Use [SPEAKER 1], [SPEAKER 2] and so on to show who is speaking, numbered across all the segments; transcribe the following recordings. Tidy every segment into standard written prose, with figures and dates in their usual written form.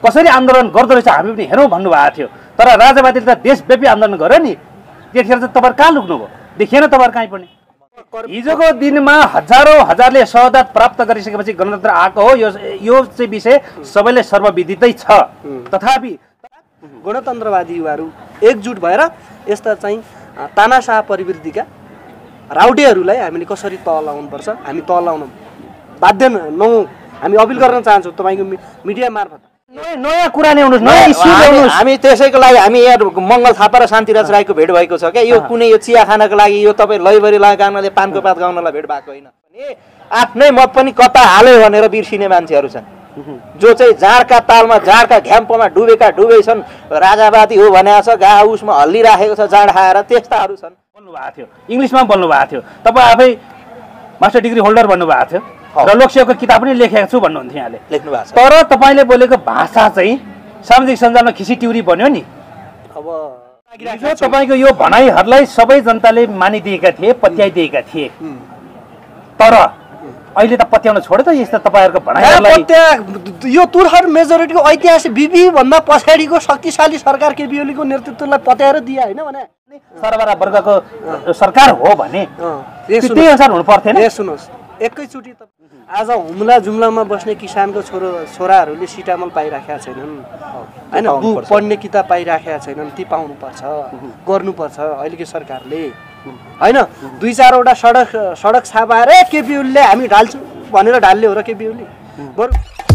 [SPEAKER 1] कसरी आन्दोलन गर्दो रहेछ हामी पनि हेरौँ भन्नुभएको थियो। तर राजावादीले त देशव्यापी आन्दोलन गर्यो नि, त्यतिखेर चाहिँ तपाईँहरू कहाँ लुक्नुभयो? देखिएन तपाईँहरू कहीँ पनि। हिजोको दिनमा हजारले शहादत प्राप्त गरिसकेपछि गणतन्त्र आएको हो, यो चाहिँ विषय सबैले सर्वविदितै छ। तथापि
[SPEAKER 2] गणतन्त्रवादी युवाहरू एकजुट भएर यस्ता चाहिँ तानाशाह प्रवृत्तिका राउटेहरूलाई हामीले कसरी तल लाउनुपर्छ, हामी तल लाउन बाध्य नहौँ, हामी अपिल गर्न चाहन्छौँ तपाईँको मिडिया मार्फत।
[SPEAKER 1] नयाँ कुरा ल्याउनुहोस्, नयाँ इस्यु ल्याउनुहोस्।
[SPEAKER 3] हामी त्यसैको लागि हामी यहाँ मङ्गल थापा र शान्तिराज राईको भेट भएको छ क्या। यो कुनै यो चिया खानको लागि, यो तपाईँ लैबरी लगाउनले पानको पात गाउनलाई भेट भएको होइन। आफ्नै मत पनि कता हाल्यो भनेर बिर्सिने मान्छेहरू छन्, जो चाहिँ जाँडका तालमा जाँडका घ्याम्पोमा डुबे छन्। राजावादी हो भनेको छ, गा उसमा हल्लिराखेको छ जाँड खाएर, त्यस्ताहरू छन्।
[SPEAKER 1] बोल्नुभएको थियो, इङ्ग्लिसमा बोल्नुभएको थियो, तपाईँ आफै मास्टर डिग्री होल्डर भन्नुभएको थियो र लोकसेवाको किताब पनि लेखेको छु भन्नुहुन्थ्यो यहाँले,
[SPEAKER 3] लेख्नु भएको छ।
[SPEAKER 1] तर तपाईँले बोलेको भाषा चाहिँ सामाजिक सञ्जालमा खिसिट्युरी बन्यो नि।
[SPEAKER 2] अब
[SPEAKER 1] तपाईँको यो भनाइहरूलाई सबै जनताले मानिदिएका थिए, पत्याइदिएका थिए। तर अहिले त पत्याउन छोड्यो त यस्ता तपाईँहरूको भनाइहरूलाई।
[SPEAKER 2] यो तुरहर मेजोरिटीको ऐतिहासिक बिबी भन्दा पछाडिको शक्तिशाली सरकार केपी ओलीको नेतृत्वलाई पत्याएर दिए होइन भने
[SPEAKER 1] सरबरा वर्गको सरकार हो भने त्यही अनुसार हुनु पर्थेन।
[SPEAKER 2] सुन्नुहोस्, एकैचोटि त आज हुम्ला जुम्लामा बस्ने किसानको छोराहरूले सिटामल पाइराखेका छैनन् होइन, पढ्ने किताब पाइराखेका छैनन्, ती पाउनुपर्छ, गर्नुपर्छ अहिलेको सरकारले होइन। 2-4वटा सडक छापाएर केपी ओलीले हामी ढाल्छौँ भनेर ढाल्ने हो र केपी ओली? बरु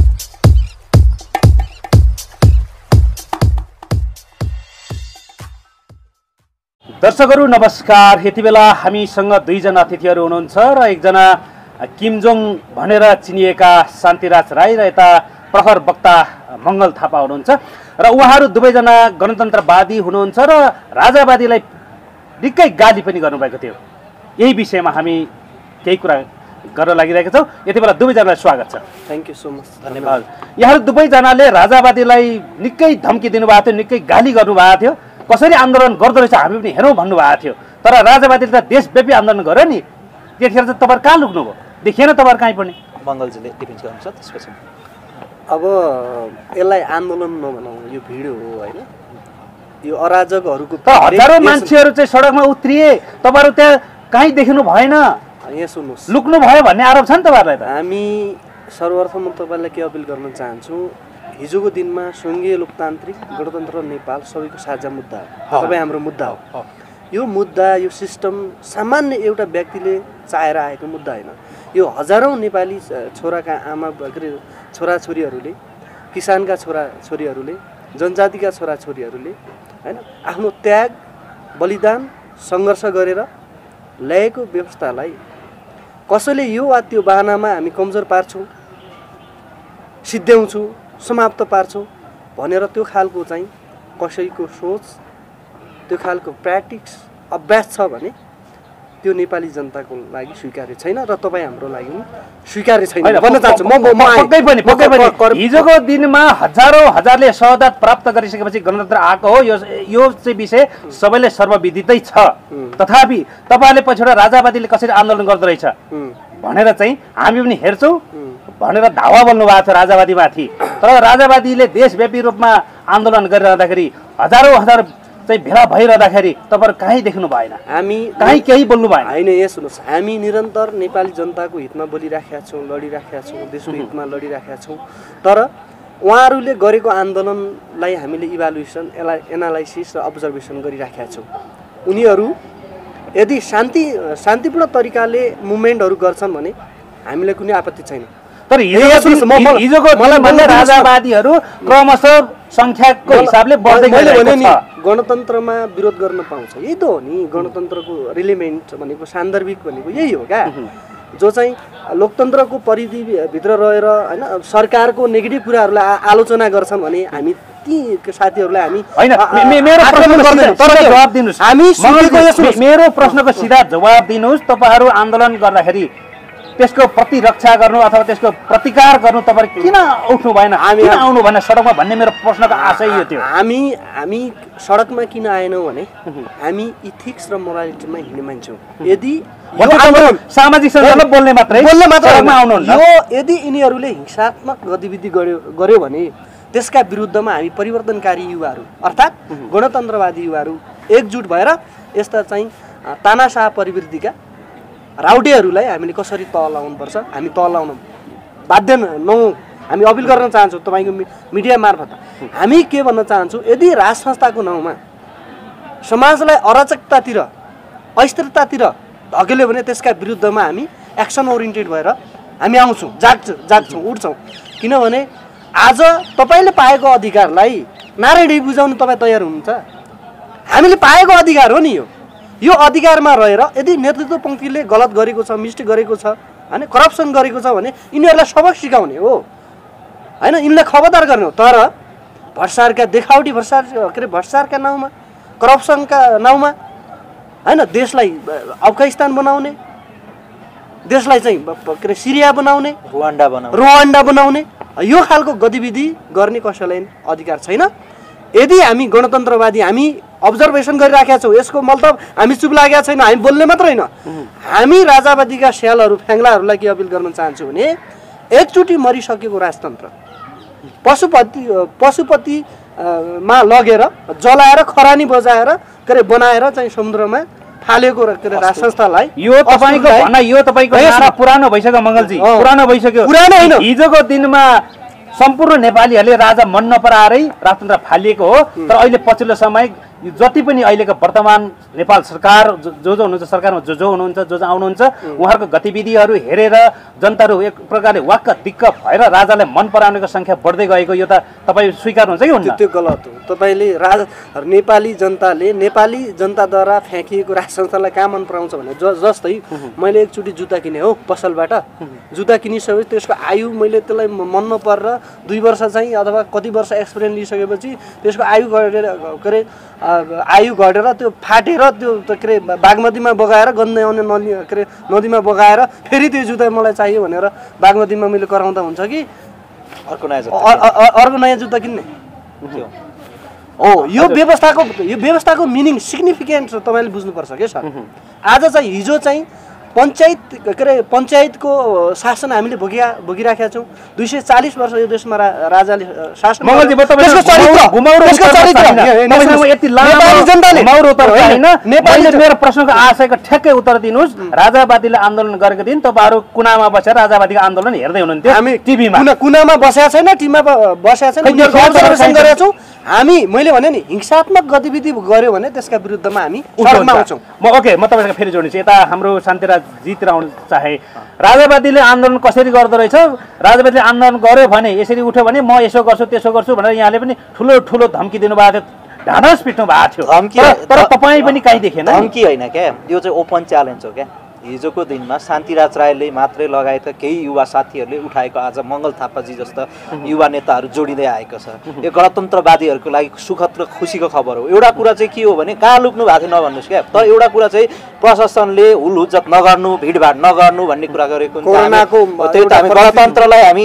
[SPEAKER 1] दर्शकहरू नमस्कार। यति बेला हामीसँग दुईजना अतिथिहरू हुनुहुन्छ र एकजना किमजोङ भनेर चिनिएका शान्तिराज राई र यता प्रखर वक्ता मङ्गल थापा हुनुहुन्छ र उहाँहरू दुवैजना गणतन्त्रवादी हुनुहुन्छ र राजावादीलाई निकै गाली पनि गर्नुभएको थियो। यही विषयमा हामी केही कुरा गर्न लागिरहेका छौँ। यति बेला दुवैजनालाई स्वागत छ।
[SPEAKER 2] थ्याङ्क यू सो मच,
[SPEAKER 1] धन्यवाद। यहाँहरू दुवैजनाले राजावादीलाई निकै धम्की दिनुभएको थियो, निकै गाली गर्नुभएको थियो, कसरी आन्दोलन गर्दो रहेछ हामी पनि हेरौँ भन्नुभएको थियो। तर राजावादीले त देशव्यापी आन्दोलन गर्यो नि, त्यतिखेर चाहिँ तपाईँहरू कहाँ लुक्नुभयो? देखिएन तपाईँहरू कहीँ पनि।
[SPEAKER 3] मङ्गलजीले डिफेन्स गर्नुहुन्छ त्यसपछि।
[SPEAKER 2] अब यसलाई आन्दोलन नभनौँ, यो भिड हो होइन, यो अराजकहरूको।
[SPEAKER 1] हजारौँ मान्छेहरू चाहिँ सडकमा उत्रिए, तपाईँहरू त्यहाँ कहीँ देखिनु भएन।
[SPEAKER 2] यहाँ सुन्नुहोस्,
[SPEAKER 1] लुक्नु भयो भन्ने आरोप छ नि तपाईँहरूलाई त।
[SPEAKER 2] हामी सर्वप्रथम म तपाईँलाई के अपिल गर्न चाहन्छु, हिजोको दिनमा सङ्घीय लोकतान्त्रिक गणतन्त्र नेपाल सबैको साझा मुद्दा हो, तपाईँ हाम्रो मुद्दा हो। यो मुद्दा, यो सिस्टम सामान्य एउटा व्यक्तिले चाहेर आएको मुद्दा होइन। यो हजारौँ नेपाली छोराका आमा छोराछोरीहरूले, किसानका छोराछोरीहरूले, जनजातिका छोराछोरीहरूले होइन आफ्नो त्याग बलिदान सङ्घर्ष गरेर ल्याएको व्यवस्थालाई कसैले यो वा त्यो बाहनामा हामी कमजोर पार्छौँ, सिद्ध्याउँछौँ, समाप्त पार्छौँ भनेर त्यो खालको चाहिँ कसैको सोच, त्यो खालको प्र्याक्टिस अभ्यास छ भने त्यो नेपाली जनताको लागि स्वीकार्य छैन र तपाईँ हाम्रो लागि पनि स्वीकार्य छैन भन्न चाहन्छु।
[SPEAKER 1] पक्कै पनि हिजोको दिनमा हजारले शहादत प्राप्त गरिसकेपछि गणतन्त्र आएको हो, यो चाहिँ विषय सबैले सर्वविदितै छ। तथापि तपाईँहरूले पछिबाट राजावादीले कसरी आन्दोलन गर्दो रहेछ भनेर चाहिँ हामी पनि हेर्छौँ भनेर धावा बोल्नु भएको छ राजावादीमाथि। तर राजावादीले देशव्यापी रूपमा आन्दोलन गरिरहँदाखेरि हजार चाहिँ भेला भइरहँदाखेरि तपाईँहरू कहीँ देख्नु भएन,
[SPEAKER 2] हामी
[SPEAKER 1] कहीँ केही बोल्नु भएन
[SPEAKER 2] होइन। यहाँ सुन्नुहोस्, हामी निरन्तर नेपाली जनताको हितमा बोलिराखेका छौँ, लडिराखेका छौँ, देशको हितमा लडिराखेका छौँ। तर उहाँहरूले गरेको आन्दोलनलाई हामीले इभ्यालुएसन, एनालाइसिस र अब्जर्भेसन गरिराखेका छौँ। उनीहरू यदि शान्तिपूर्ण तरिकाले मुभमेन्टहरू गर्छन् भने हामीलाई कुनै आपत्ति छैन।
[SPEAKER 1] तर हिजोको राजावादीहरू क्रमशः संख्याको हिसाबले बढ्दै गएको छ।
[SPEAKER 2] गणतन्त्रमा विरोध गर्न पाउँछ, यही त हो नि गणतन्त्रको रिलेमेन्ट भनेको, सान्दर्भिक भनेको यही हो क्या, जो चाहिँ लोकतन्त्रको परिधिभित्र रहेर होइन सरकारको नेगेटिभ कुराहरूलाई आलोचना गर्छन् भने हामी ती साथीहरूलाई हामी
[SPEAKER 1] मेरो प्रश्नको सिधा जवाब दिनुहोस्। तपाईँहरू आन्दोलन गर्दाखेरि त्यसको प्रतिरक्षा गर्नु अथवा त्यसको प्रतिकार गर्नु तपाईँहरू किन उठ्नु भएन, किन आउनु भएन सडकमा भन्ने मेरो प्रश्नको आशय यो थियो।
[SPEAKER 2] हामी सडकमा किन आएनौँ भने हामी इथिक्स र मोरालिटीमा हिँड्ने मान्छे हौँ। यदि
[SPEAKER 1] सामाजिक सञ्जालमा बोल्ने मात्रै
[SPEAKER 2] आउनु, यो यदि यिनीहरूले हिंसात्मक गतिविधि गर्यो भने त्यसका विरुद्धमा हामी परिवर्तनकारी युवाहरू अर्थात् गणतन्त्रवादी युवाहरू एकजुट भएर यस्ता चाहिँ तानाशाह प्रवृत्तिका राउटेहरूलाई हामीले कसरी तह लगाउनुपर्छ, हामी तह लगाउन बाध्य नहौँ। हामी अपिल गर्न चाहन्छौँ तपाईँको मिडिया मार्फत। हामी के भन्न चाहन्छौँ, यदि राज संस्थाको नाउँमा समाजलाई अराजकतातिर अस्थिरतातिर धकेल्यो भने त्यसका विरुद्धमा हामी एक्सन ओरिएन्टेड भएर हामी आउँछौँ, जाग्छौँ, उठ्छौँ। किनभने आज तपाईँले पाएको अधिकारलाई नारायणी बुझाउनु तपाईँ तयार हुनुहुन्छ? हामीले पाएको अधिकार हो नि यो अधिकारमा रहेर यदि नेतृत्व पङ्क्तिले गलत गरेको छ, मिस्टेक गरेको छ, होइन करप्सन गरेको छ भने यिनीहरूलाई सबक सिकाउने हो, होइन यिनलाई खबरदार गर्ने हो। तर भ्रष्टाचारका देखावटी भ्रष्टाचारका नाउँमा, करप्सनका नाउँमा होइन देशलाई अफगानिस्तान बनाउने, देशलाई चाहिँ सिरिया बनाउने, रुवान्डा बनाउने यो खालको गतिविधि गर्ने कसैलाई अधिकार छैन। यदि हामी गणतन्त्रवादी हामी अब्जर्भेसन गरिराखेका छौँ, यसको मतलब हामी चुप लागेका छैन, हामी बोल्ने मात्र होइन। हामी राजावादीका स्यालहरू फ्याङ्लाहरूलाई के अपिल गर्न चाहन्छु भने एकचोटि मरिसकेको राजतन्त्र पशुपतिमा लगेर जलाएर खरानी बजाएर बनाएर चाहिँ समुद्रमा फालेको राज संस्थालाई
[SPEAKER 1] यो तपाईँको भनाइ, यो तपाईँको नारा पुरानो भइसक्यो मङ्गलजी, पुरानो भइसक्यो। हिजोको दिनमा सम्पूर्ण नेपालीहरूले राजा मन नपराएरै राजतन्त्र फालिएको हो। तर अहिले पछिल्लो समय जति पनि अहिलेको वर्तमान नेपाल सरकार जो हुनुहुन्छ, सरकारमा जो हुनुहुन्छ, जो आउनुहुन्छ, उहाँहरूको गतिविधिहरू हेरेर जनताहरू एक प्रकारले वाक्क दिक्क भएर राजालाई मन पराउनेको सङ्ख्या बढ्दै गएको यो त तपाईँ स्वीकार्नुहुन्छ कि हुन्न?
[SPEAKER 2] त्यो गलत हो। तपाईँले नेपाली जनताद्वारा फ्याँकिएको राज संस्थालाई कहाँ मन पराउँछ भने जस्तै मैले एकचोटि जुत्ता किने हो पसलबाट, जुत्ता किनिसकेपछि त्यसको आयु मैले त्यसलाई मन नपरेर 2 वर्ष चाहिँ अथवा कति वर्ष एक्सपिरियन्स लिइसकेपछि त्यसको आयु घटेर त्यो फाटेर त्यो के अरे बागमतीमा बगाएर गन्दै आउने नदीमा बगाएर फेरि त्यो जुत्ता मलाई चाहियो भनेर बागमतीमा मैले कराउँदा हुन्छ कि अर्को नयाँ जुत्ता किन्ने हो? यो व्यवस्थाको मिनिङ सिग्निफिकेन्ट तपाईँले बुझ्नुपर्छ के सर। आज चाहिँ हिजो चाहिँ पञ्चायतको शासन हामीले भोगिराखेका छौँ। 240 वर्ष यो देशमा राजाले शासन
[SPEAKER 1] मेरो प्रश्नको आशयको ठ्याक्कै उत्तर दिनुहोस्। राजावादीले आन्दोलन गरेको दिन तपाईँहरू कुनामा बसेर राजावादीको आन्दोलन हेर्दै हुनुहुन्थ्यो? हामी टिभीमा कुनामा बसेका छैन, टिममा बसेका छैन, गरेका छौँ हामी। मैले भने नि हिंसात्मक गतिविधि गर्यो भने त्यसका विरुद्धमा हामी सडकमा आउँछौँ। म तपाईँसँग फेरि जोड्छु। यता हाम्रो शान्तिराज जितेर आउनु चाहे राजावादीले आन्दोलन कसरी गर्दो रहेछ, राजावादीले आन्दोलन गर्यो भने यसरी उठ्यो भने म यसो गर्छु त्यसो गर्छु भनेर यहाँले पनि ठुलो धम्की दिनुभएको थियो, ढाडस पिट्नु भएको थियो। तर तपाईँ पनि कहीँ देखेन।
[SPEAKER 3] धम्की होइन क्या, यो चाहिँ ओपन च्यालेन्ज हो क्या। हिजोको दिनमा शान्तिराज राईले मात्रै लगायत केही युवा साथीहरूले उठाएको आज मङ्गल थापाजी जस्ता युवा नेताहरू जोडिँदै आएको छ। यो गणतन्त्रवादीहरूको लागि सुखद र खुसीको खबर हो। एउटा कुरा चाहिँ के हो भने कहाँ लुक्नु भएको थियो नभन्नुहोस् क्या, तर एउटा कुरा चाहिँ प्रशासनले हुलहुज्जत नगर्नु, भिडभाड नगर्नु भन्ने कुरा गरेको त्यही त हामी गणतन्त्रलाई हामी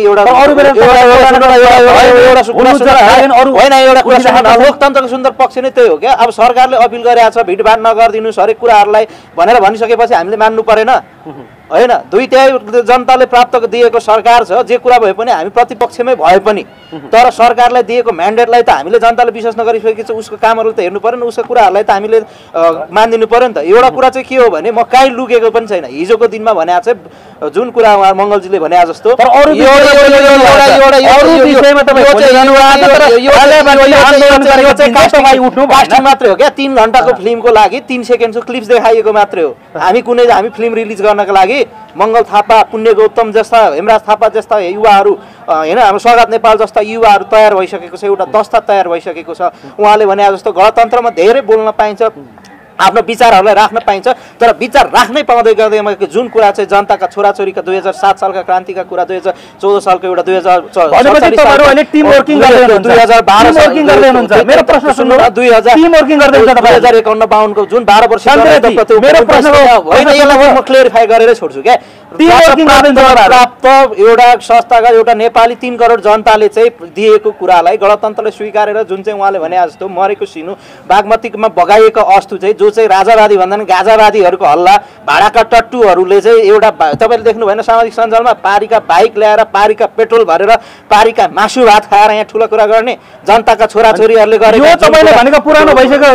[SPEAKER 3] लोकतन्त्रको सुन्दर पक्ष नै त्यही हो क्या। अब सरकारले अपिल गरेको छ भिडभाड नगरिदिनुहोस् हरेक कुराहरूलाई भनेर भनिसकेपछि हामीले मान्नु परेन होइन? 2/3 जनताले प्राप्त दिएको सरकार छ, जे कुरा भए पनि हामी प्रतिपक्षमै भए पनि तर सरकारलाई दिएको म्यान्डेटलाई त हामीले जनताले विश्वास नगरिसकेको छ, उसको कामहरू त हेर्नु पऱ्यो नि, उसको कुराहरूलाई त हामीले मानिदिनु पऱ्यो नि त। एउटा कुरा चाहिँ के हो भने म काहीँ लुकेको पनि छैन। हिजोको दिनमा भने चाहिँ जुन कुरा उहाँ मङ्गलजीले भने जस्तो मात्रै हो क्या, 3 घन्टाको फिल्मको लागि 3 सेकेन्डको क्लिप्स देखाइएको मात्रै हो। हामी फिल्म रिलिज गर्नको लागि मङ्गल थापा, पुण्य गौतम जस्ता, हेमराज थापा जस्ता युवाहरू होइन, हाम्रो स्वागत नेपाल जस्ता युवाहरू तयार भइसकेको छ, एउटा दस्ता तयार भइसकेको छ। उहाँले भने जस्तो गणतन्त्रमा धेरै बोल्न पाइन्छ, आफ्नो विचारहरूलाई राख्न पाइन्छ, तर विचार राख्नै पाउँदै गर्दैमा जुन कुरा चाहिँ जनताका छोराछोरीका 2007 सालका क्रान्तिका कुरा, 2014 सालको एउटा 2051 को जुन 12 वर्ष म क्लियरिफाई गरेरै छोड्छु क्या। प्राप्त एउटा संस्थागत एउटा नेपाली 3 करोड जनताले चाहिँ दिएको कुरालाई गणतन्त्रले स्वीकारेर जुन चाहिँ उहाँले भने जस्तो मरेको सिनु बागमतीमा बगाइएको अस्तु चाहिँ जो चाहिँ राजावादी भन्दा पनि गाजावादीहरूको हल्ला भाडाका टट्टुहरूले चाहिँ एउटा तपाईँले देख्नु भएन सामाजिक सञ्जालमा पारीका बाइक ल्याएर पारीका पेट्रोल भरेर पारीका मासु भात खाएर यहाँ ठुलो कुरा गर्ने जनताका छोराछोरीहरूले गरेको
[SPEAKER 1] भनेको पुरानो भइसक्यो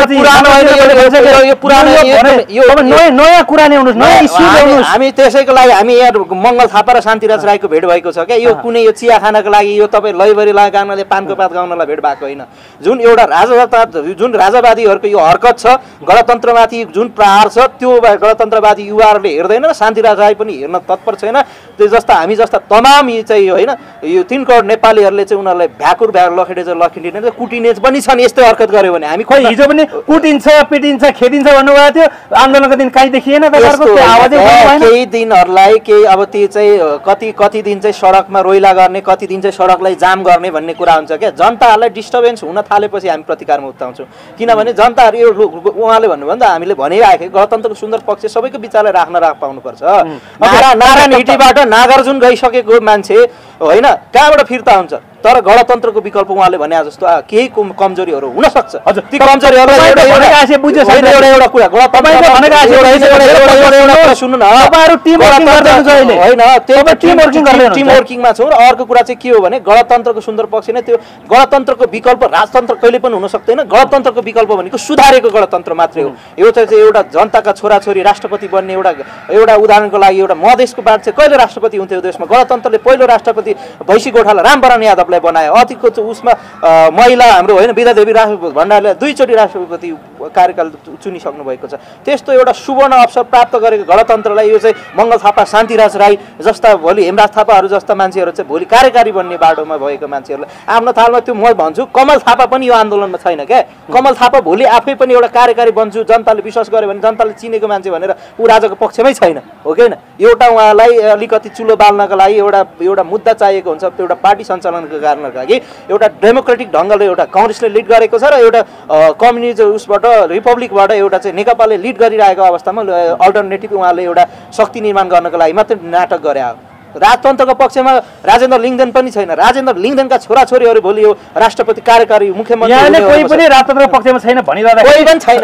[SPEAKER 1] नयाँ कुरा ल्याउनुहोस् नयाँ इस्यु ल्याउनुहोस्।
[SPEAKER 3] हामी त्यसैको लागि हामी यहाँ मङ्गल थापा र शान्तिराज राईको भेट भएको छ क्या। यो कुनै यो चिया खानको लागि यो तपाईँ लैबरी गाउनले पानको पात गाउनलाई भेट भएको होइन। जुन एउटा जुन राजावादीहरूको यो हरकत छ गणतन्त्रमाथि जुन प्रहार छ त्यो गणतन्त्रवादी युवाहरूले हेर्दैन र शान्तिराज राई पनि हेर्न तत्पर छैन। त्यो जस्ता हामी जस्ता तमाम चाहिँ होइन यो 3 करोड नेपालीहरूले चाहिँ उनीहरूलाई भ्याकुर लखिने कुटिने पनि छन्। यस्तै हरकत गर्यो भने हामी
[SPEAKER 1] खोइ हिजो पनि कुटिन्छ पिटिन्छ खेदिन्छ भन्नुभएको थियो आन्दोलनको दिन कहीँ देखिएन।
[SPEAKER 3] केही दिनहरूलाई केही अब त्यो चाहिँ कति दिन चाहिँ सडकमा रोइला गर्ने कति दिन चाहिँ सडकलाई जाम गर्ने भन्ने कुरा हुन्छ क्या। जनताहरूलाई डिस्टर्बेन्स हुन थालेपछि हामी प्रतिकारमा उत्ताउँछौँ। किनभने जनताहरू यो उहाँले भन्नुभन्दा हामीले भनिराखेको गणतन्त्रको सुन्दर पक्ष सबैको विचारलाई राख्न पाउनुपर्छ। नारायण हिटीबाट नागार्जुन गइसकेको मान्छे होइन कहाँबाट फिर्ता हुन्छ। तर गणतन्त्रको विकल्प उहाँले भने जस्तो केही कमजोरीहरू हुन सक्छ। ती कमजोरीहरूलाई टिम वर्किङमा छौँ। र अर्को कुरा चाहिँ के हो भने गणतन्त्रको सुन्दर पक्ष नै त्यो गणतन्त्रको विकल्प राजतन्त्र कहिले पनि हुन सक्दैन। गणतन्त्रको विकल्प भनेको सुधारेको गणतन्त्र मात्रै हो। यो चाहिँ एउटा जनताका छोराछोरी राष्ट्रपति बन्ने एउटा उदाहरणको लागि एउटा मधेसको बाट चाहिँ कहिले राष्ट्रपति हुन्थ्यो देशमा। गणतन्त्रले पहिलो राष्ट्रपति भैँसी गोठाला रामवरण यादवलाई बनायो। अतिको उसमा महिला हाम्रो होइन विद्यादेवी भण्डारीले 2 चोटि राष्ट्रपति कार्यकाल चुनिसक्नु भएको छ। त्यस्तो एउटा सुवर्ण अवसर प्राप्त गरेको गणतन्त्रलाई यो चाहिँ मङ्गल थापा शान्तिराज राई जस्ता भोलि हेमराज थापाहरू जस्ता मान्छेहरू चाहिँ भोलि कार्यकारी बन्ने बाटोमा भएको मान्छेहरूलाई आफ्नो थालमा त्यो म भन्छु कमल थापा पनि यो आन्दोलनमा छैन क्या। कमल थापा भोलि आफै पनि एउटा कार्यकारी बन्छु जनताले विश्वास गर्यो भने जनताले चिनेको मान्छे भनेर ऊ राजाको पक्षमै छैन हो कि होइन। एउटा उहाँलाई अलिकति चुलो बाल्नको लागि एउटा मुद्दा चाहिएको हुन्छ। एउटा पार्टी सञ्चालनको कारणको लागि एउटा डेमोक्रेटिक ढङ्गले एउटा काङ्ग्रेसले लिड गरेको छ र एउटा कम्युनिस्ट उसबाट रिपब्लिकबाट एउटा चाहिँ नेकपाले लिड गरिरहेको अवस्थामा अल्टरनेटिभ उहाँले एउटा शक्ति निर्माण गर्नको लागि मात्रै नाटक गरे हो। राजतन्त्रको पक्षमा राजेन्द्र लिङ्गदेन पनि छैन। राजेन्द्र लिङ्गदेनका छोराछोरीहरू भोलि यो राष्ट्रपति कार्यकारी मुख्यमन्त्री
[SPEAKER 1] कोही पनि राजतन्त्रको पक्षमा छैन भनिरहँदा
[SPEAKER 3] कोही पनि छैन।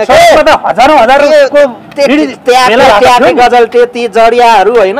[SPEAKER 3] गजलटे ती जडियाहरू होइन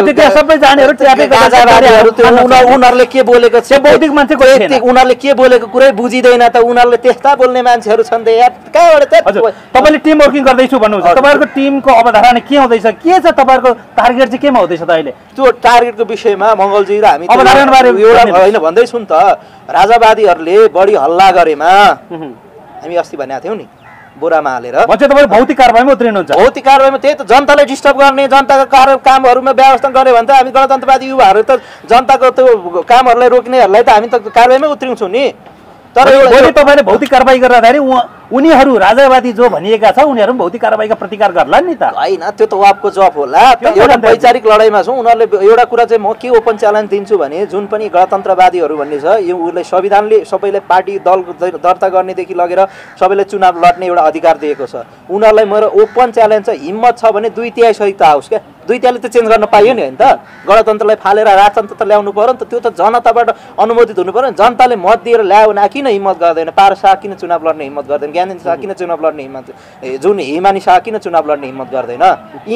[SPEAKER 3] उनीहरूले के बोलेको छ उनीहरूले के बोलेको कुरै बुझिँदैन त उनीहरूले त्यस्ता बोल्ने मान्छेहरू छन्।
[SPEAKER 1] तपाईँले टिम वर्किङ गर्दैछु भन्नुहुन्छ। तपाईँहरूको टिमको अवधारणा के हुँदैछ के छ तपाईँहरूको टार्गेट चाहिँ केमा हुँदैछ त अहिले?
[SPEAKER 3] त्यो टार्गेटको विषयमा मङ्गलजी र हामी एउटा होइन भन्दैछौँ नि त राजावादीहरूले बढी हल्ला गरेमा हामी अस्ति भनेको थियौँ नि बोरामा हालेर
[SPEAKER 1] भौतिक कारबाहीमा उत्रिनुहुन्छ।
[SPEAKER 3] भौतिक कारबाहीमा त्यही त जनतालाई डिस्टर्ब गर्ने जनताको कामहरूमा व्यवस्था गर्ने भने त हामी गणतन्त्रवादी युवाहरू त जनताको त्यो कामहरूलाई रोक्नेहरूलाई त हामी त कारबाहीमै उत्रिन्छौँ नि।
[SPEAKER 1] तर तपाईँले भौतिक कारबाही गर्दाखेरि उनीहरू राजावादी जो भनिएका छ उनीहरू भौतिक कारबाहीका प्रतिकार गर्ला नि त
[SPEAKER 3] होइन। त्यो त वापको जब होला। एउटा वैचारिक लडाइँमा छौँ। उनीहरूले एउटा कुरा चाहिँ म के ओपन च्यालेन्ज दिन्छु भने जुन पनि गणतन्त्रवादीहरू भन्ने छ यो उसले संविधानले सबैलाई पार्टी दल दर्ता गर्नेदेखि लगेर सबैलाई चुनाव लड्ने एउटा अधिकार दिएको छ। उनीहरूलाई मेरो ओपन च्यालेन्ज छ हिम्मत छ भने 2/3 सहित आओस् क्या। 2/3 त चेन्ज गर्न पाइयो नि होइन त। गणतन्त्रलाई फालेर राजतन्त्र त ल्याउनु पर्यो नि त। त्यो त जनताबाट अनुमोदित हुनु पर्यो नि। जनताले मत दिएर ल्यायो भने किन हिम्मत गर्दैन? पारस शाह किन चुनाव लड्ने हिम्मत गर्दैन? ज्ञानेन्द्र शाह किन चुनाव लड्ने हिम्मत जुन हिमानी शाह किन चुनाव लड्ने हिम्मत गर्दैन?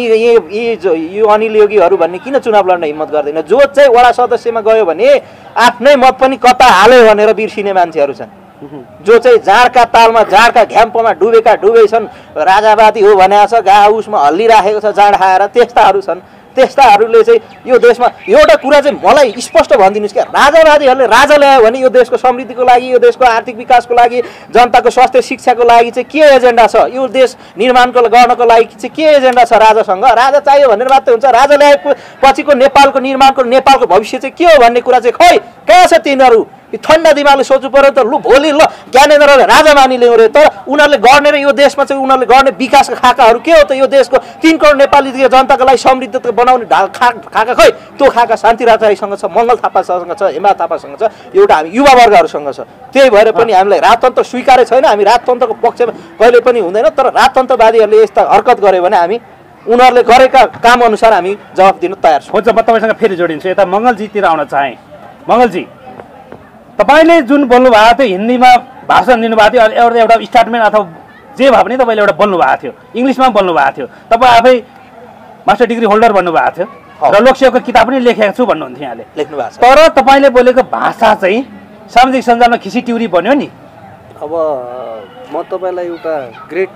[SPEAKER 3] यो अनिल योगीहरू भन्ने किन चुनाव लड्ने हिम्मत गर्दैन? जो चाहिँ वडा सदस्यमा गयो भने आफ्नै मत पनि कता हाल्यो भनेर बिर्सिने मान्छेहरू छन्। जो चाहिँ जाँडका तालमा जाँडका घ्याम्पोमा डुबै छन् राजावादी हो भने छ गा उसमा हल्लिराखेको छ जाँड खाएर त्यस्ताहरू छन्। त्यस्ताहरूले चाहिँ यो देशमा एउटा कुरा चाहिँ मलाई स्पष्ट भनिदिनुहोस् क्या। राजावादीहरूले राजा ल्यायो भने यो देशको समृद्धिको लागि यो देशको आर्थिक विकासको लागि जनताको स्वास्थ्य शिक्षाको लागि चाहिँ के एजेन्डा छ? यो देश निर्माणको गर्नको लागि चाहिँ के एजेन्डा छ राजासँग? राजा चाहियो भनेर मात्रै हुन्छ? राजा ल्याए पछिको नेपालको निर्माणको नेपालको भविष्य चाहिँ के हो भन्ने कुरा चाहिँ खै कहाँ छ? तिनीहरू ठन्डा दिमागले सोच्नु पर्यो त। लु भोलि ल ज्ञानेन्द्रले राजा मानिले अरे तर उनीहरूले गर्ने र यो देशमा चाहिँ उनीहरूले गर्ने विकासका खाकाहरू के हो त? यो देशको 3 करोड नेपाली जनताको लागि समृद्ध बनाउने खाका खै? त्यो खाका शान्तिराज राईसँग छ, मङ्गल थापासँग छ, हेमा थापासँग छ, एउटा हामी युवा वर्गहरूसँग छ। त्यही भएर पनि हामीलाई राजतन्त्र स्वीकार्य छैन। हामी राजतन्त्रको पक्षमा कहिले पनि हुँदैन। तर राजतन्त्रवादीहरूले यस्ता हरकत गर्यो भने हामी उनीहरूले गरेका काम अनुसार हामी जवाफ दिन तयार छौँ।
[SPEAKER 1] हुन्छ म तपाईँसँग फेरि जोडिन्छु। यता मङ्गलजीतिर आउन चाहेँ। मङ्गलजी तपाईँले जुन बोल्नुभएको थियो हिन्दीमा भाषण दिनुभएको थियो एउटा स्टेटमेन्ट अथवा जे भए पनि तपाईँले एउटा बोल्नु भएको थियो, इङ्ग्लिसमा बोल्नु भएको थियो, तपाईँ आफै मास्टर डिग्री होल्डर भन्नुभएको थियो र लोकसेवाको किताब पनि लेखेको छु भन्नुहुन्थ्यो यहाँले,
[SPEAKER 3] लेख्नु भएको छ।
[SPEAKER 1] तर तपाईँले बोलेको भाषा चाहिँ सामाजिक सञ्जालमा खिसिटिउरी बन्यो नि।
[SPEAKER 2] अब म तपाईँलाई एउटा ग्रेट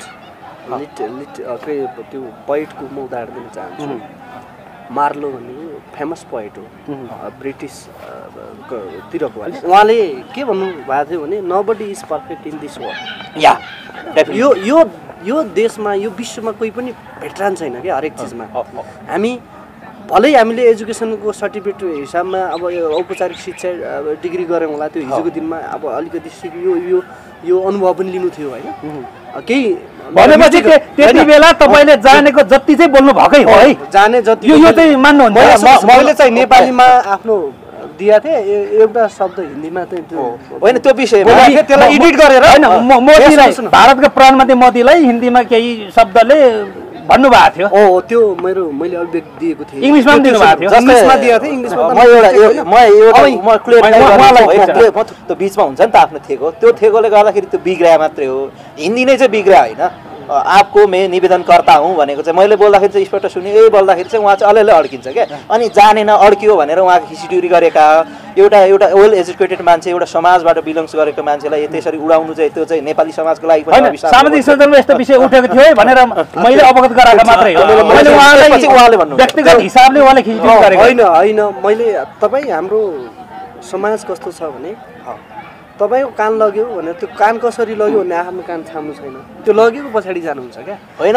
[SPEAKER 2] त्यो पोइटको म उदाहरण दिन चाहन्छु। मार्लो भन्ने फेमस पोइट हो, ब्रिटिस तिरको। उहाँले के भन्नुभएको थियो भने nobody is perfect in this world.
[SPEAKER 3] या
[SPEAKER 2] यो देशमा यो विश्वमा कोही पनि भेटरान छैन क्या हरेक चिजमा। भलै हामीले एजुकेसनको सर्टिफिकेट हिसाबमा अब यो औपचारिक शिक्षा डिग्री गऱ्यौँ होला, त्यो हिजोको दिनमा अब अलिकति यो अनुभव पनि लिनु थियो होइन। केही
[SPEAKER 1] भनेपछि त्यति बेला तपाईँले जानेको जति चाहिँ बोल्नु भएकै हो है,
[SPEAKER 2] जाने जति
[SPEAKER 1] यो चाहिँ मान्नुहुन्छ।
[SPEAKER 2] मैले चाहिँ नेपालीमा आफ्नो दिया थिएँ एउटा शब्द हिन्दीमा चाहिँ त्यो
[SPEAKER 3] होइन, त्यो विषयमा त्यसलाई एडिट गरेर
[SPEAKER 1] होइन मोदीलाई, भारतको प्रधानमन्त्री मोदीलाई हिन्दीमा केही शब्दले भन्नुभएको थियो।
[SPEAKER 2] त्यो मैले अभिव्यक्ति दिएको थिएँ,
[SPEAKER 1] इङ्ग्लिसमा पनि दिनुभएको थियो,
[SPEAKER 2] इङ्ग्लिसमा दिएको थिएँ। इङ्ग्लिसमा
[SPEAKER 3] त्यो बिचमा हुन्छ नि त आफ्नो थेगो, त्यो थेगोले गर्दाखेरि त्यो बिग्रिया मात्रै हो, हिन्दी नै चाहिँ बिग्रिया होइन। आपको मैं निवेदनकर्ता हूँ भनेको चाहिँ मैले बोल्दाखेरि चाहिँ स्पष्ट सुने, यही बोल्दाखेरि चाहिँ उहाँ चाहिँ अलिअलि अड्किन्छ क्या। अनि जानेन अड्कियो भनेर उहाँको खिसिटिउरी गरेका एउटा वेल एजुकेटेड मान्छे, एउटा समाजबाट बिलोङ्स गरेको मान्छेलाई त्यसरी उडाउनु चाहिँ त्यो चाहिँ नेपाली समाजको लागि पनि
[SPEAKER 1] सामाजिक सञ्जालमा यस्तो विषय उठेको थियो है भनेर मैले अवगत गराएको मात्रै हो। मैले उहाँले भन्नु व्यक्तिगत हिसाबले उहाँले खिसिटिउरी गरेको
[SPEAKER 2] होइन। मैले तपाईँ हाम्रो समाज कस्तो छ भने तपाईँको कान लग्यो भने त्यो कान कसरी लग्यो भन्ने आफ्नो कान छाम्नु छैन, त्यो लगेको पछाडि जानुहुन्छ क्या।
[SPEAKER 3] होइन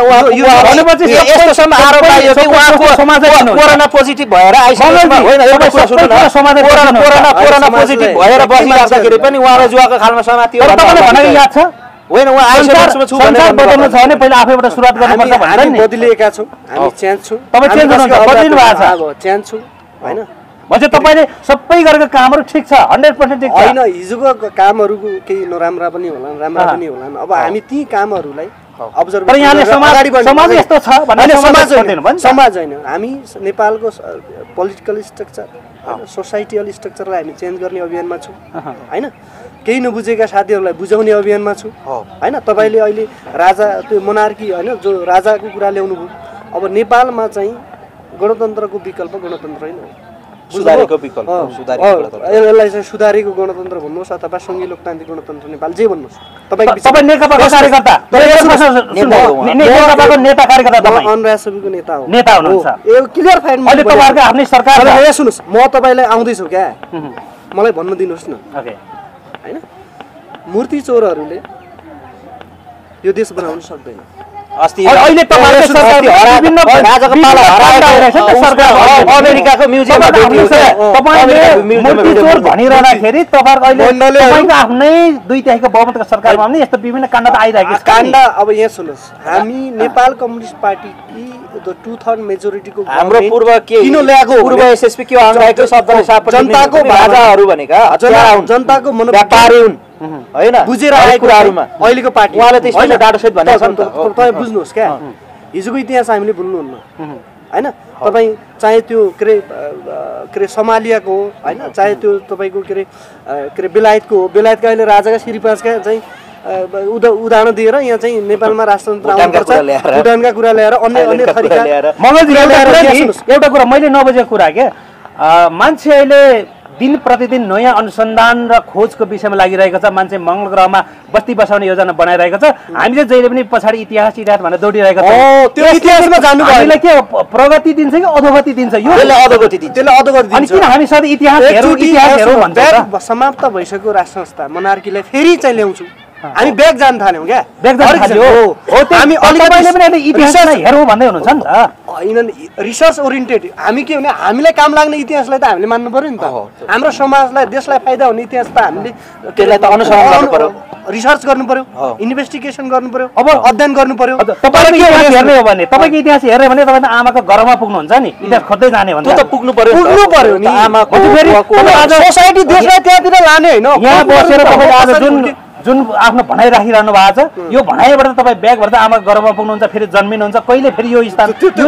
[SPEAKER 3] कोरोना पोजिटिभ भएर कोरोना पोजिटिभ भएर बसिराख्दाखेरि पनि उहाँलाई जुवाको खालमा समातियो
[SPEAKER 1] भनेको याद छ
[SPEAKER 3] होइन? उहाँ आइसोलेसनमा छु भनेर
[SPEAKER 1] बदल्नु छ भने पहिला आफैबाट सुरुवात गर्नुपर्छ भनेर नि।
[SPEAKER 2] बदलिएका छौँ हामी, चेन्ज छौँ।
[SPEAKER 1] तपाईँ चेन्ज हुनुहुन्छ, बदलिनु भएको छ,
[SPEAKER 2] चेन्ज छु होइन।
[SPEAKER 1] भने तपाईँले सबै गरेको कामहरू ठिक छ, 100% ठिक छ
[SPEAKER 2] होइन। हिजोको कामहरूको केही नराम्रा पनि होला, राम्रा पनि होला। अब हामी ती कामहरूलाई अब्जर्भ
[SPEAKER 1] तर यहाँले समाज यस्तो छ भनेर
[SPEAKER 2] समाज होइन, हामी नेपालको पोलिटिकल स्ट्रक्चर सोसाइटियल स्ट्रक्चरलाई हामी चेन्ज गर्ने अभियानमा छौँ होइन। केही नबुझेका साथीहरूलाई बुझाउने अभियानमा छौँ होइन। तपाईँले अहिले राजा त्यो मोनार्की होइन जो राजाको कुरा ल्याउनु भयो, अब नेपालमा चाहिँ गणतन्त्रको विकल्प गणतन्त्र होइन,
[SPEAKER 3] सुधारेको विकल्प
[SPEAKER 2] यसलाई चाहिँ सुधारेको गणतन्त्र भन्नुहोस् अथवा सङ्घीय लोकतान्त्रिक गणतन्त्र नेपाल जे भन्नुहोस्।
[SPEAKER 1] तपाईँ नेकपाको कार्यकर्ता, नेकपाको नेता कार्यकर्ता, तपाईँ
[SPEAKER 2] अनराजसभीको नेता हो,
[SPEAKER 1] नेता हुनुहुन्छ।
[SPEAKER 2] यो क्लियर फाइड
[SPEAKER 1] अहिले तपाईँहरूको आफ्नै सरकार छ।
[SPEAKER 2] सुन्नुहोस्, म तपाईँलाई आउँदैछु क्या, मलाई भन्नु दिनुहोस् न होइन। मूर्ति चोरहरूले यो देश बनाउन सक्दैन।
[SPEAKER 1] अहिले तपाईँको
[SPEAKER 3] राजाको पालो अमेरिकाको म्युजियममा
[SPEAKER 1] तपाईँले मूर्ति चोर भनिरहँदाखेरि तपाईँको आफ्नै 2/3 बहुमतको सरकारमा पनि यस्तो विभिन्न काण्ड त आइरहेको छ।
[SPEAKER 2] काण्ड अब यहाँ सुन्नुहोस्, हामी नेपाल कम्युनिस्ट पार्टीकी 2/3 मेजोरिटीको
[SPEAKER 3] हाम्रो पूर्व के किन ल्याएको पूर्व एसएसपी के अङ्ग्रेजीको शब्दले
[SPEAKER 2] जनताको
[SPEAKER 3] भाषाहरू भनेका
[SPEAKER 2] जनताको
[SPEAKER 3] व्यापारी हुन् होइन,
[SPEAKER 2] बुझेर आएको कुराहरुमा अहिलेको पार्टी
[SPEAKER 3] उहाँले त्यसपछि डाटा सहित भनेको छ नि त।
[SPEAKER 2] तपाईँ बुझ्नुहोस् क्या, हिजोको इतिहास हामीले भुल्नुहुन्न होइन। तपाईँ चाहे त्यो के अरे सोमालियाको हो होइन, चाहे त्यो तपाईँको के अरे बेलायतको हो, बेलायतका अहिले राजाका श्रीपासका चाहिँ उदाहरण दिएर यहाँ चाहिँ नेपालमा राष्ट्रतन्त्र आउनुपर्छ, भुटानका कुरा ल्याएर अन्य थरीका
[SPEAKER 1] एउटा कुरा मैले नबुझेको कुरा के मान्छे अहिले दिन प्रतिदिन नयाँ अनुसन्धान र खोजको विषयमा लागिरहेको छ। मान्छे मङ्गल ग्रहमा बस्ती बसाउने योजना बनाइरहेको छ। हामी चाहिँ जहिले पनि पछाडि इतिहास भनेर दौडिरहेको छ।
[SPEAKER 2] त्यो इतिहासमा जानु
[SPEAKER 1] हामीलाई के प्रगति दिन्छ कि अधोगति दिन्छ? यो
[SPEAKER 3] अधोगति दिन्छ।
[SPEAKER 2] त्यसले अधोगति दिन्छ।
[SPEAKER 1] अनि किन हामी सधैँ इतिहास हेरौँ भन्छ?
[SPEAKER 2] समाप्त भइसक्यो राष्ट्र संस्था मोनार्कीलाई फेरि चाहिँ ल्याउँछु, हामी ब्याक जान थाल्यौँ क्या।
[SPEAKER 1] हामी इतिहासलाई हेरौँ भन्दै हुनुहुन्छ नि त।
[SPEAKER 2] होइन, रिसर्च ओरिएन्टेड हामी के भने हामीलाई काम लाग्ने इतिहासलाई त हामीले मान्नु पर्यो नि त। हाम्रो समाजलाई देशलाई फाइदा हुने इतिहास त हामीले
[SPEAKER 3] त्यसलाई त अनुसन्धान गर्नु पर्यो,
[SPEAKER 2] रिसर्च गर्नु पर्यो, इन्भेस्टिगेसन गर्नु पर्यो, अब अध्ययन गर्नु पर्यो।
[SPEAKER 1] तपाईँको इतिहास हेर्ने हो भने तपाईँको इतिहास हेर्यो भने तपाईँ त आमाको घरमा पुग्नुहुन्छ नि, इतिहास खोज्दै जाने भने
[SPEAKER 3] त पुग्नु पर्यो
[SPEAKER 2] नि। सोसाइटी देशलाई त्यहाँतिर लाने होइन,
[SPEAKER 1] यहाँ बसेर तपाईँले आज जुन आफ्नो भनाइ राखिरहनु भएको छ, यो भनाइबाट तपाईँ ब्याक भएर आमाको घरमा पुग्नुहुन्छ, फेरि जन्मिनुहुन्छ, कहिले फेरि यो स्थान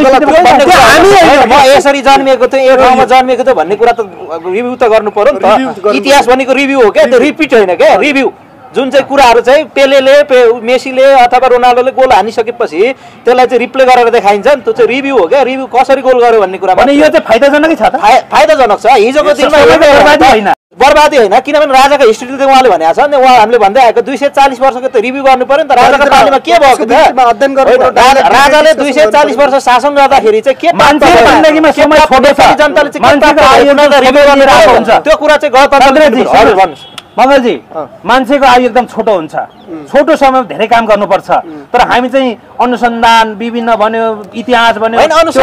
[SPEAKER 3] यसरी जन्मिएको थियो, यो ठाउँमा जन्मिएको थियो भन्ने कुरा त रिभ्यू त गर्नु पर्यो नि त। इतिहास भनेको रिभ्यू हो क्या, त्यो रिपिट होइन क्या, रिभ्यू। जुन चाहिँ कुराहरू चाहिँ पेलेले मेसीले अथवा रोनाल्डोले गोल हानिसकेपछि त्यसलाई चाहिँ रिप्ले गरेर देखाइन्छ नि, त्यो चाहिँ रिभ्यू हो क्या, रिभ्यू कसरी गोल गर्यो भन्ने कुरा
[SPEAKER 1] भने यो चाहिँ फाइदाजनकै छ त,
[SPEAKER 3] फाइदाजनक छ। हिजोको दिनमा बर्बादी होइन, किनभने राजाको हिस्ट्री त उहाँले भनेको छ नि, उहाँ हामीले भन्दै आएको 240 वर्षको त रिभ्यू गर्नु पर्यो नि त, राजाको पालीमा के भएको थियो, राजाले 240 वर्ष शासन गर्दाखेरि चाहिँ के जनताले त्यो कुरा चाहिँ गणतन्त्र।
[SPEAKER 1] मगरजी मान्छेको आयु एकदम छोटो हुन्छ, छोटो समयमा धेरै काम गर्नुपर्छ, तर हामी चाहिँ अनुसन्धान विभिन्न भन्यो इतिहास भन्यो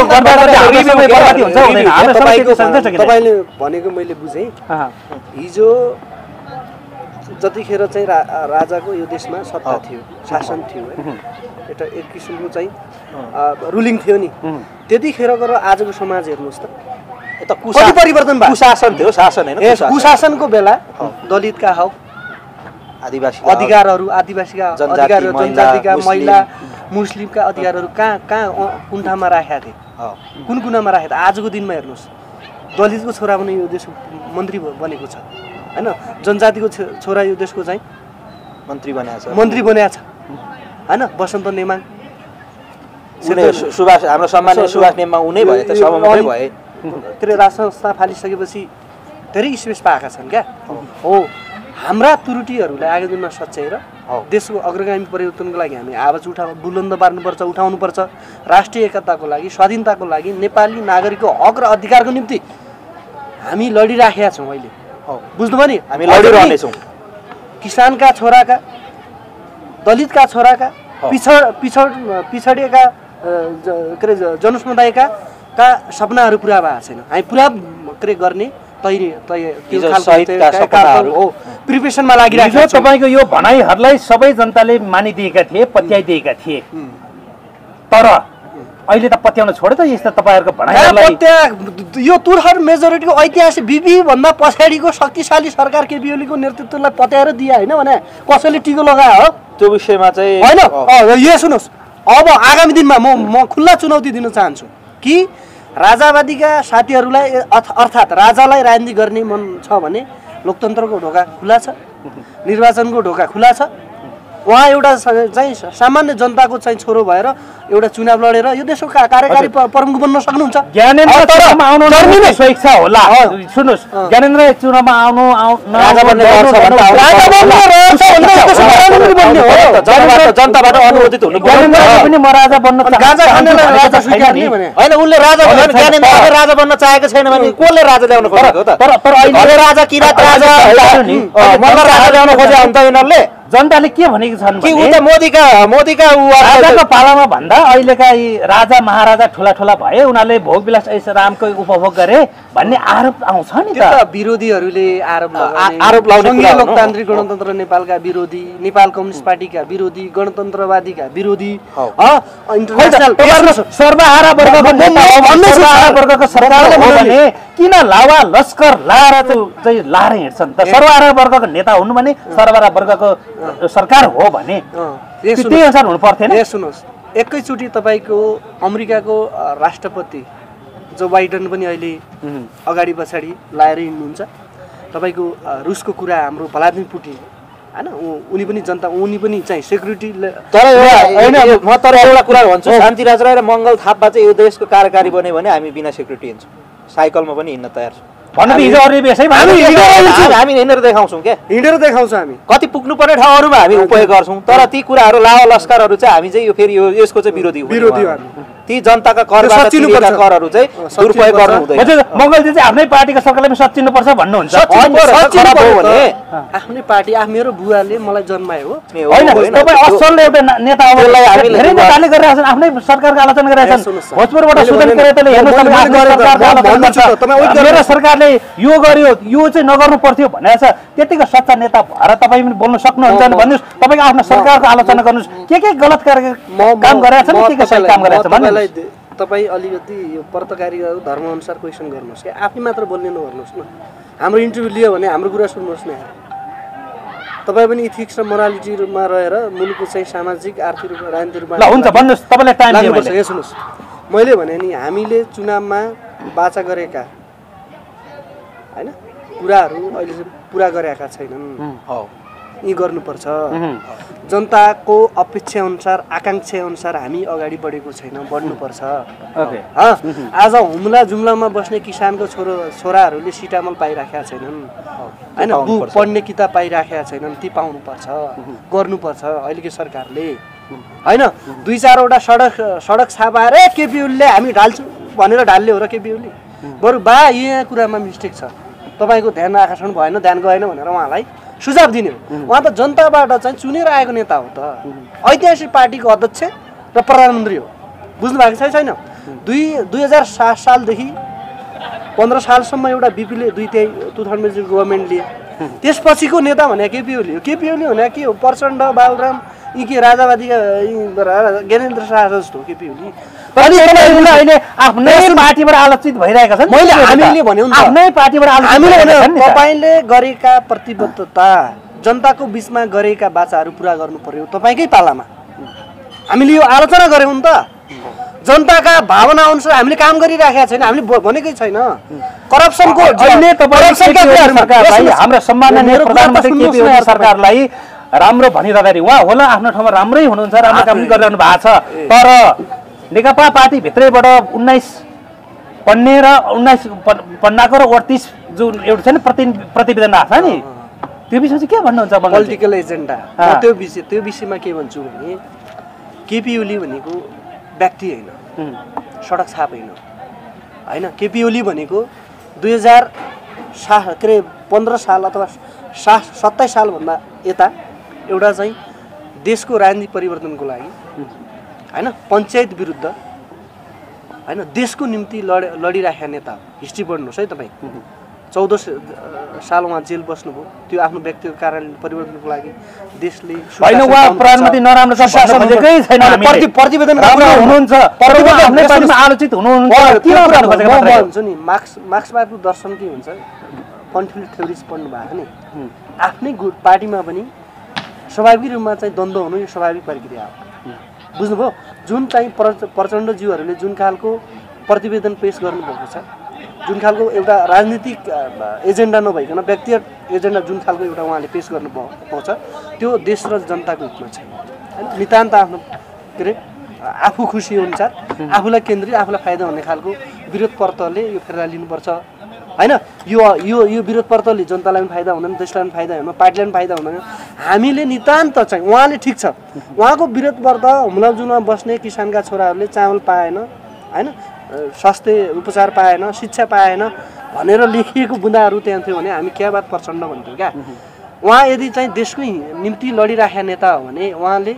[SPEAKER 2] तपाईँले भनेको मैले बुझेँ। हिजो जतिखेर चाहिँ राजाको यो देशमा सत्ता थियो, शासन थियो, एउटा एक किसिमको चाहिँ रुलिङ थियो नि, त्यतिखेरको र आजको समाज हेर्नुहोस् त, कति परिवर्तन भयो।
[SPEAKER 3] कुशासन थियो, शासन होइन।
[SPEAKER 2] कुशासनको बेला दलितका हक,
[SPEAKER 3] आदिवासी
[SPEAKER 2] अधिकारहरू, आदिवासीका अधिकारहरू, जनजातिका, महिला, मुस्लिमका अधिकारहरू कहाँ कुन ठाउँमा राखेका थिए, कुन कुनामा राखेका थिए। आजको दिनमा हेर्नुहोस्, दलितको छोरा पनि यो देशको मन्त्री बनेको छ होइन, जनजातिको छोरा यो देशको चाहिँ
[SPEAKER 3] मन्त्री बनेको छ
[SPEAKER 2] होइन। बसन्त नेमाङ,
[SPEAKER 3] सुभाष, हाम्रो सम्माननीय सुभाष नेमाङ उनै भए त सभामुखै भए,
[SPEAKER 2] त्यसले राज संस्था फालिसकेपछि धेरै स्पेस पाएका छन् क्या हो। हाम्रा त्रुटिहरूलाई आगामी दिनमा सच्याएर देशको अग्रगामी परिवर्तनको लागि हामी आवाज बुलन्द पार्नुपर्छ, उठाउनुपर्छ। राष्ट्रिय एकताको लागि, स्वाधीनताको लागि, नेपाली नागरिकको हक र अधिकारको निम्ति हामी लडिराखेका छौँ। अहिले बुझ्नुभयो नि,
[SPEAKER 3] हामी लडिरहनेछौँ।
[SPEAKER 2] किसानका छोराका, दलितका छोराका, पिछडिएका के अरे जनसमुदायका सपनाहरू पुरा भएको छैन। हामी पुरा के अरे गर्ने प्रिपरेसनमा लागिरहेको छ।
[SPEAKER 1] तपाईँको यो भनाइहरूलाई सबै जनताले मानिदिएका थिए, पत्याइदिएका थिए, तर अहिले त पत्याउन छोड्यो त यस्ता तपाईँहरूको भनाइहरूलाई।
[SPEAKER 2] यो तुरहर मेजोरिटीको ऐतिहासिक बिबी भन्दा पछाडिको शक्तिशाली सरकार केपी ओलीको नेतृत्वलाई पत्याएर दिए होइन भने कसैले टिको लगायो हो
[SPEAKER 3] त्यो विषयमा चाहिँ
[SPEAKER 2] होइन। यो सुन्नुहोस्, अब आगामी दिनमा म खुल्ला चुनौती दिन चाहन्छु कि राजावादीका साथीहरूलाई अर्थात् राजालाई राजनीति गर्ने मन छ भने लोकतन्त्रको ढोका खुला छ, निर्वाचनको ढोका खुला छ। उहाँ एउटा चाहिँ सामान्य जनताको चाहिँ छोरो भएर एउटा चुनाव लडेर यो देशको कार्यकारी प्रमुख बन्न सक्नुहुन्छ।
[SPEAKER 1] ज्ञानेन्द्र चुनावमा आउनु स्वेच्छा होला, सुन्नुहोस्, ज्ञानेन्द्र चुनावमा आउनु
[SPEAKER 3] जनताबाट अनुमोदित हुनु
[SPEAKER 1] पनि म राजा बन्न
[SPEAKER 3] होइन, उनले राजा बन्न चाहेको छैन भने कसले राजा ल्याउन खोजेको त? तर अहिले राजा किरात राजा ल्याउन खोजे अन्त यिनीहरूले
[SPEAKER 1] जनताले के भनेको छन्
[SPEAKER 3] कि उता मोदीका
[SPEAKER 1] राजाको पालामा भन्दा अहिलेका यी राजा महाराजा ठुला ठुला भए, उनीहरूले भोग विलास ऐसरामको उपभोग गरे भन्ने आरोप आउँछ नि त।
[SPEAKER 2] विरोधीहरूले आरोप लाउने, लोकतान्त्रिक गणतन्त्र नेपालका विरोधी, नेपाल कम्युनिस्ट पार्टीका विरोधी, गणतन्त्रवादीका विरोधी,
[SPEAKER 1] सर्वहारा वर्गको सरकारले भने किन लावा लस्कर लाएर चाहिँ लाएर हिँड्छन् त? सर्वहारा वर्गको नेता हुनु भने सर्वहारा वर्गको सरकार हो भने त्यही अनुसार हुनु पर्थेन।
[SPEAKER 2] सुन्नुहोस्, एकैचोटि तपाईँको अमेरिकाको राष्ट्रपति जो बाइडेन पनि अहिले अगाडि पछाडि लाएर हिँड्नुहुन्छ। तपाईँको रुसको कुरा हाम्रो भलादिन पुटिन होइन, उनी पनि जनता, उनी पनि चाहिँ सेक्युरिटी।
[SPEAKER 3] तर म तर एउटा कुरा भन्छु, शान्तिराज राई र मङ्गल थापा चाहिँ यो देशको कार्यकारी बन्यो भने हामी बिना सेक्युरिटी हिँड्छौँ, साइकलमा पनि हिँड्न तयार छौँ।
[SPEAKER 1] हामी
[SPEAKER 3] हिँडेर देखाउँछौँ क्या,
[SPEAKER 2] हिँडेर देखाउँछौँ। हामी
[SPEAKER 3] कति पुग्नु पर्ने ठाउँहरूमा हामी उपयोग गर्छौँ, तर ती कुराहरू लावा लस्करहरू चाहिँ हामी चाहिँ यो फेरि यसको चाहिँ विरोधी
[SPEAKER 2] हो।
[SPEAKER 3] ती जनताका करहरू चाहिँ दुरुपयोग गर्नु हुँदैन।
[SPEAKER 1] मङ्गलजी चाहिँ आफ्नै पार्टीको सरकारले पनि सच्चिनुपर्छ भन्नुहुन्छ।
[SPEAKER 2] आफ्नै पार्टी, मेरो बुवाले मलाई जन्मायो हो
[SPEAKER 1] होइन, तपाईँ असल एउटा नेता हो, धेरै नेताले गरिरहेका छन्, आफ्नै सरकारको आलोचना गरिरहेका छन्। भोजपुरबाट सुदन केरेतले मेरो सरकारले यो गर्यो, यो चाहिँ नगर्नु पर्थ्यो भनेको छ, त्यतिको सच्चा नेता भएर तपाईँ पनि बोल्न सक्नुहुन्छ भने भन्नुहोस्। तपाईँको आफ्नो सरकारको आलोचना गर्नुहोस्, के गलत काम गरेका छन्, के सही काम गरेका छन्।
[SPEAKER 2] तपाईँ अलिकति यो पत्रकारिता धर्मअनुसार क्वेसन गर्नुहोस् क्या, आफै मात्र बोल्ने नगर्नुहोस् न। हाम्रो इन्टरभ्यू लियो भने हाम्रो कुरा सुन्नुहोस् न। तपाईँ पनि इथिक्स र मोरालिटीमा रहेर मुलुकको चाहिँ सामाजिक, आर्थिक रूपमा, राजनीतिक रूपमा
[SPEAKER 1] हुन्छ भन्नुहोस्, तपाईँलाई टाइम
[SPEAKER 2] लाग्नुपर्छ। यो सुन्नुहोस्, मैले भने नि हामीले चुनावमा बाचा गरेका होइन कुराहरू अहिले चाहिँ पुरा गरेका छैनन्। यी गर्नुपर्छ जनताको अपेक्षा अनुसार आकांक्षा अनुसार हामी अगाडि बढेको छैन बढ्नुपर्छ आज हुम्ला जुम्लामा बस्ने किसानको छोराहरूले सिटामल पाइराखेका छैनन् हैन पढ्ने किताब पाइराखेका छैनन् ती पाउनुपर्छ गर्नुपर्छ अहिलेको सरकारले हैन 2-4 वटा सडक छापाएर केपी ओलीले हामी ढाल्छौँ भनेर ढाल्ले हो र केपी ओली बरु बा यहाँ कुरामा मिस्टेक छ तपाईको ध्यान आकर्षण भएन ध्यान गएन भनेर उहाँलाई सुझाव दिने हो उहाँ त जनताबाट चाहिँ चुनेर आएको नेता हो त ऐतिहासिक पार्टीको अध्यक्ष र प्रधानमन्त्री हो बुझ्नु भएको छ छैन 2007 सालदेखि 15 सालसम्म एउटा बीपीले 2 मेजर गभर्नमेन्ट लिए त्यसपछिको नेता भने केपी ओली हो केपी ओली भने के हो प्रचण्ड बालराम यी के राजावादीका ज्ञानेन्द्र शाह जस्तो हो केपी ओली
[SPEAKER 1] अहिले आफ्नै पार्टीबाट आलोचित भइरहेका छन्
[SPEAKER 2] मैले हामीले भन्यौ नि
[SPEAKER 1] आफ्नै पार्टीबाट
[SPEAKER 2] हामीले भने तपाईले गरेका प्रतिबद्धता जनताको बीचमा गरेका बाचाहरू पूरा गर्नु पर्यो तपाईकै पालामा हामीले यो आलोचना गर्यौं नि त जनताका भावना अनुसार हामीले काम गरिराखेका छैन हामीले भनेकै छैन करप्सनको
[SPEAKER 1] अहिले तपाईले हाम्रो सम्माननीय प्रधानमन्त्री केपी ओली सरकारलाई राम्रो भनिरहँदाखेरि उहाँ होला आफ्नो ठाउँमा राम्रै हुनुहुन्छ राम्रो काम गरिरहनु भएको छ तर नेकपा पार्टी भित्रैबाट 19 पन्ने र 19 पन्नाको र 38 जुन एउटा छैन प्रतिवेदन आएको छ नि त्यो विषयमा चाहिँ के भन्नुहुन्छ
[SPEAKER 2] पोलिटिकल एजेन्डा त्यो विषयमा के भन्छु भने केपी ओली भनेको व्यक्ति हैन सडक छाप हैन केपी ओली भनेको 2015 साल अथवा 27 साल भन्दा यता एउटा चाहिँ देशको राजनीति परिवर्तनको लागि हैन पञ्चायत विरुद्ध हैन देशको निम्ति लडिराखेका नेता हिस्ट्री पढ्नुहोस् है तपाईँ 14 साल उहाँ जेल बस्नुभयो त्यो आफ्नो व्यक्तिगत कारण परिवर्तनको लागि देशले
[SPEAKER 1] हैन उहाँ प्रधानमन्त्री नराम्रो प्रतिवेदन हुनुहुन्छ आलोचित हुनुहुन्छ
[SPEAKER 2] नि मार्क्सवादको दर्शन के हुन्छ कन्फ्लिक्ट थ्योरिज पढ्नु भएको नि आफ्नै पार्टीमा पनि स्वाभाविक रूपमा चाहिँ द्वन्द्व हुनु यो स्वाभाविक प्रक्रिया हो बुझ्नुभयो जुन चाहिँ प्रचण्डज्यूहरूले जुन खालको प्रतिवेदन पेश गर्नुभएको छ जुन खालको एउटा राजनीतिक एजेन्डा नभइकन व्यक्तिगत एजेन्डा जुन खालको एउटा उहाँले पेश गर्नुभएको छ त्यो देश र जनताको हितमा छैन हैन नितान्त आफ्नो के अरे आफू खुसी अनुसार आफूलाई केन्द्रित आफूलाई फाइदा हुने खालको विरोध पर्तले यो फेर्दा लिनुपर्छ हैन यो विरोध पर्तले जनतालाई पनि फाइदा हुँदैन देशलाई पनि फाइदा हुँदैन पार्टीलाई पनि फाइदा हुँदैन हामीले नितान्त चाहिँ उहाँले ठिक छ उहाँको विरोध पर्दा हुम्ला जुम्लामा बस्ने किसानका छोराहरूले चामल पाएन हैन स्वास्थ्य उपचार पाएन शिक्षा पाएन भनेर लेखिएको बुँदाहरू त्यहाँ थियो भने हामी क्या बात प्रचण्ड भन्थ्यौँ क्या उहाँ यदि चाहिँ देशकै निम्ति लडिराखेका नेता हो भने उहाँले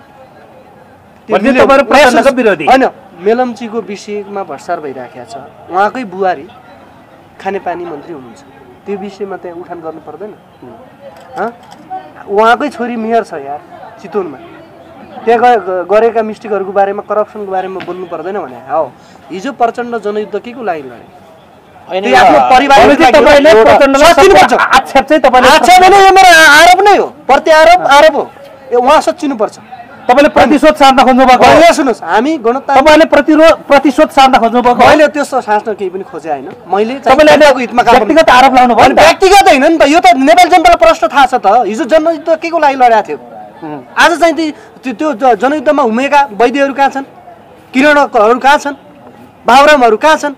[SPEAKER 2] होइन मेलम्चीको विषयमा भ्रष्टाचार भइराखेको छ उहाँकै बुहारी खानेपानी मन्त्री हुनुहुन्छ त्यो विषयमा त्यहाँ उठान गर्नु पर्दैन उहाँकै छोरी मेयर छ यार चितवनमा त्यहाँ गरेका मिस्टेकहरूको बारेमा करप्सनको बारेमा बोल्नु पर्दैन भने हो हिजो प्रचण्ड जनयुद्ध के को लागि लडे आफ्नो परिवार आरोप नै हो प्रत्यारोप हो उहाँ सच्चिनु पर्छ
[SPEAKER 1] तपाईले प्रतिशोध सार्न खोज्नु भएको
[SPEAKER 2] होइन सुन्नुस् हामी
[SPEAKER 1] तपाईले प्रतिशोध सार्न खोज्नु भएको
[SPEAKER 2] मैले त्यस्तो सार्न केही पनि खोजे हैन मैले
[SPEAKER 1] तपाईले हितमा व्यक्तिगत आरोप लाउनु भयो
[SPEAKER 2] व्यक्तिगत हैन नि त यो त नेपाली जनतालाई प्रश्न थाहा छ त हिजो जनयुद्ध के को लागि लडेको थियो आज चाहिँ त्यो जनयुद्धमा हुमेका वैद्यहरू कहाँ छन् किरणहरू कहाँ छन् बाबुरामहरू कहाँ छन्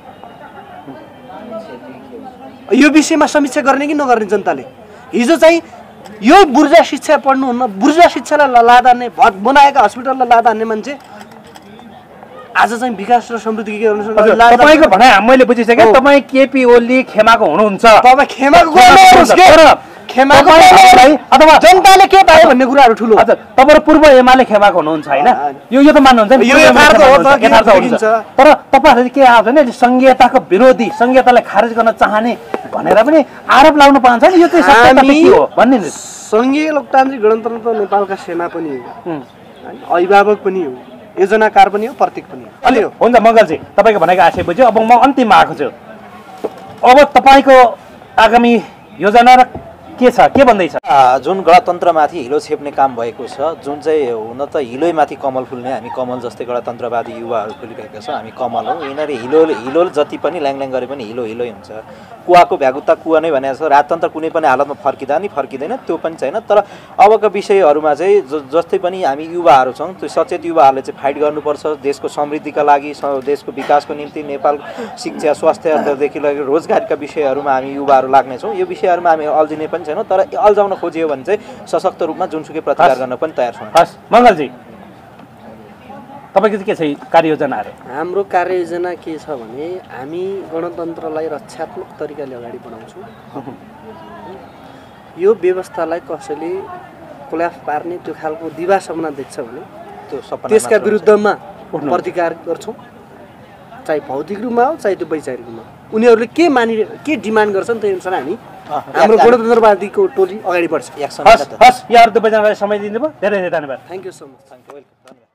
[SPEAKER 2] यो विषयमा समीक्षा गर्ने कि नगर्ने जनताले हिजो चाहिँ यो बुर्जा शिक्षा पढ्नुहुन्न बुर्जा शिक्षालाई लादार्ने भट बनाएका हस्पिटललाई लादार्ने मान्छे आज चाहिँ विकास र समृद्धि
[SPEAKER 1] तपाईको भनाइ मैले बुझिसकेँ तपाई केपी ओली खेमाको हुनुहुन्छ
[SPEAKER 2] तपाई खेमाको अथवा जनताले के पायो भन्ने कुराहरु ठुलो
[SPEAKER 1] हजुर तपाईहरु पूर्व एमाले खेमाको हुनुहुन्छ हैन यो त मान्नुहुन्छ नि
[SPEAKER 2] यो यथार्थ हो त
[SPEAKER 1] तर तपाईहरुले के आउँछ नि संघीयताको विरोधी संघीयतालाई खारेज गर्न चाहने भनेर पनि आरोप लाउनु पाउँछ नि यो चाहिँ सत्यता के हो भन्ने नि
[SPEAKER 2] संघीय लोकतान्त्रिक गणतन्त्र त नेपालका सेना पनि हो अभिभावक पनि हो योजनाकार पनि हो प्रतीक पनि हो
[SPEAKER 1] अलि हुन्छ मङ्गलजी तपाईको भनेको आशय बुझ्यो अब म अन्तिममा आएको छु अब तपाईको आगामी योजना र के छ, के भन्दैछ?
[SPEAKER 3] जुन गणतन्त्रमाथि हिलो छेप्ने काम भएको छ, जुन चाहिँ हुन त हिलोमाथि कमल फुल्ने, हामी कमल जस्तै गणतन्त्रवादी युवाहरू फुलिरहेका छौँ, हामी कमल हौ। यिनीहरू हिलो जति पनि ल्याङ गरे पनि हिलै हुन्छ। कुवाको भ्यागुता कुवा नै भनेको छ, राजतन्त्र कुनै पनि हालतमा फर्किँदा नि फर्किँदैन, त्यो पनि छैन। तर अबका विषयहरूमा चाहिँ जस्तै पनि हामी युवाहरू छौँ, त्यो सचेत युवाहरूले चाहिँ फाइट गर्नुपर्छ देशको समृद्धिका लागि, देशको विकासको निम्ति। नेपाल शिक्षा स्वास्थ्यदेखि लिएर रोजगारीका विषयहरूमा हामी युवाहरू लाग्नेछौँ। यो विषयहरूमा हामी अल्झिने पनि छैनौँ, तर अल्झाउन खोजियो भने चाहिँ सशक्त रूपमा जुनसुकै प्रतिकार गर्न पनि तयार छौँ।
[SPEAKER 1] हस् मङ्गलजी, तपाईँको चाहिँ के छ कार्ययोजनाहरू?
[SPEAKER 2] हाम्रो कार्ययोजना के छ भने हामी गणतन्त्रलाई रक्षात्मक तरिकाले अगाडि बढाउँछौँ। यो व्यवस्थालाई कसैले कोल्याप्स पार्ने त्यो खालको दिवा सपना देख्छ भने
[SPEAKER 3] त्यो सपना
[SPEAKER 2] त्यसका विरुद्धमा प्रतिकार गर्छौँ, चाहे भौतिक रूपमा हो चाहे त्यो वैचारिक रूपमा। उनीहरूले के डिमान्ड गर्छन् त्यही अनुसार हामी हाम्रो गणतन्त्रवादीको टोली अगाडि बढ्छ।
[SPEAKER 1] हस्, यहाँहरू दुवैजनालाई समय दिनुभयो, धेरै धेरै धन्यवाद।
[SPEAKER 2] Thank you so much.